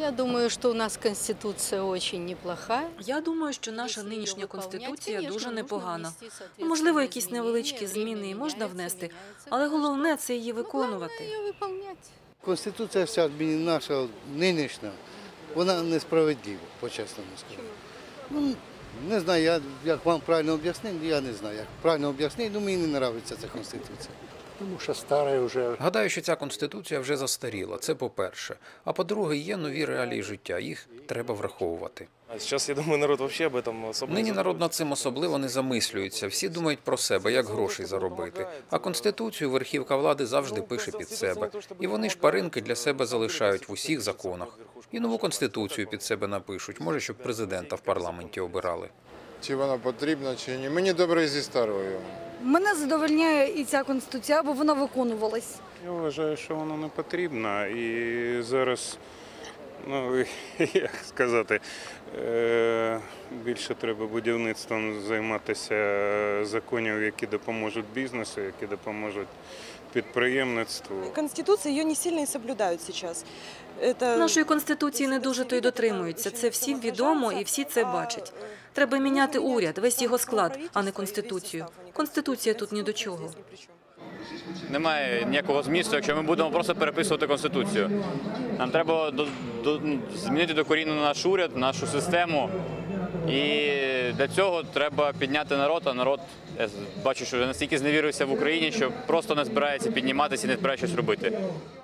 Я думаю, что у нас Конституция очень неплохая. Я думаю, що наша нинішня Конституція дуже непогана. Можливо, якісь невеличкі зміни і можна внести, але головне – це її виконувати. Конституція вся наша нинішня, вона несправедлива, по-чесному скажу. Ну, не знаю, як вам правильно об'яснити, я не знаю, як правильно об'яснити, але мені не подобається ця Конституція. Тому що стара вже. Гадаю, що ця Конституція вже застаріла, це по-перше. А по-друге, є нові реалії життя, їх треба враховувати. Зараз, я думаю, народ взагалі об этом особливо. Нині народ над цим особливо не замислюється, всі думають про себе, як грошей заробити. А Конституцію верхівка влади завжди пише під себе. І вони шпаринки для себе залишають в усіх законах. І нову Конституцію під себе напишуть, може, щоб президента в парламенті обирали. Чи вона потрібна, чи ні. Мені добре зі старою. Мене задовольняє і ця Конституція, бо вона виконувалась. Я вважаю, що вона не потрібна. І зараз, ну, як сказати, більше треба будівництвом займатися законів, які допоможуть бізнесу, які допоможуть підприємництву. Конституція, її не сильно і соблюдають зараз. Нашої Конституції не дуже то й дотримуються. Це всім відомо і всі це бачать. Треба міняти уряд, весь його склад, а не Конституцію. Конституція тут ні до чого. Немає ніякого змісту, якщо ми будемо просто переписувати Конституцію. Нам треба змінити докорінно наш уряд, нашу систему. І для цього треба підняти народ, а народ, я бачу, що вже настільки зневірився в Україні, що просто не збирається підніматися і не збирається щось робити.